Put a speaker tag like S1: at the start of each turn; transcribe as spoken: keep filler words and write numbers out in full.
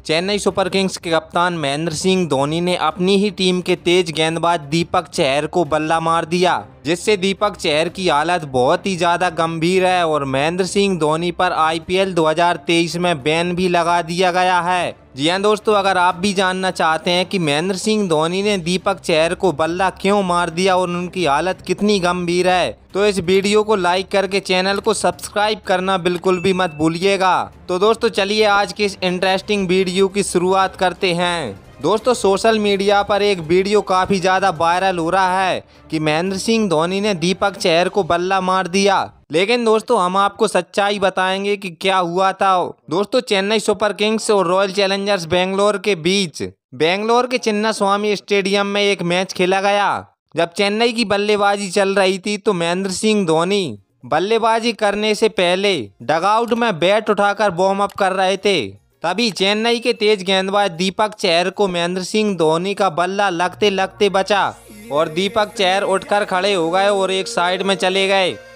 S1: Chennai Super Kings के कप्तान महेंद्र सिंह धोनी ने अपनी ही टीम के तेज गेंदबाज दीपक चहर को बल्ला मार दिया, जिससे दीपक चहर की हालत बहुत ही ज्यादा गंभीर है और महेंद्र सिंह धोनी पर आईपीएल दो हज़ार तेईस में बैन भी लगा दिया गया है। जी हाँ दोस्तों, अगर आप भी जानना चाहते हैं कि महेंद्र सिंह धोनी ने दीपक चहर को बल्ला क्यों मार दिया और उनकी हालत कितनी गंभीर है, तो इस वीडियो को लाइक करके चैनल को सब्सक्राइब करना बिल्कुल भी मत भूलिएगा। तो दोस्तों चलिए आज की इस इंटरेस्टिंग वीडियो की शुरुआत करते हैं। दोस्तों सोशल मीडिया पर एक वीडियो काफ़ी ज़्यादा वायरल हो रहा है कि महेंद्र सिंह धोनी ने दीपक चहर को बल्ला मार दिया, लेकिन दोस्तों हम आपको सच्चाई बताएंगे कि क्या हुआ था। दोस्तों चेन्नई सुपर किंग्स और रॉयल चैलेंजर्स बेंगलोर के बीच बेंगलोर के चिन्ना स्वामी स्टेडियम में एक मैच खेला गया। जब चेन्नई की बल्लेबाजी चल रही थी तो महेंद्र सिंह धोनी बल्लेबाजी करने से पहले डगआउट में बैट उठाकर वार्म अप कर रहे थे। तभी चेन्नई के तेज गेंदबाज दीपक चहर को महेंद्र सिंह धोनी का बल्ला लगते लगते बचा और दीपक चहर उठकर खड़े हो गए और एक साइड में चले गए।